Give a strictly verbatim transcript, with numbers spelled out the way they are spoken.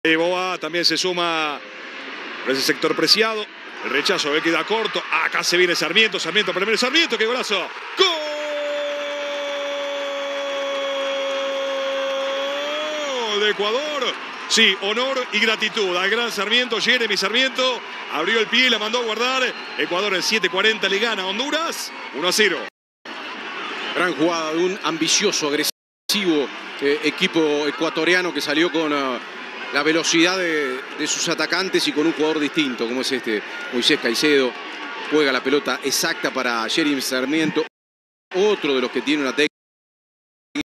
Eh, Boa también se suma por ese sector preciado. El rechazo ve que queda corto. Acá se viene Sarmiento. Sarmiento primero. Sarmiento, qué golazo. ¡Gol de Ecuador! Sí, honor y gratitud al gran Sarmiento. Jeremy Sarmiento abrió el pie y la mandó a guardar. Ecuador en siete cuarenta le gana a Honduras uno a cero. Gran jugada de un ambicioso, agresivo eh, equipo ecuatoriano que salió con uh, la velocidad de, de sus atacantes y con un jugador distinto como es este Moisés Caicedo. Juega la pelota exacta para Jeremy Sarmiento, otro de los que tiene una técnica.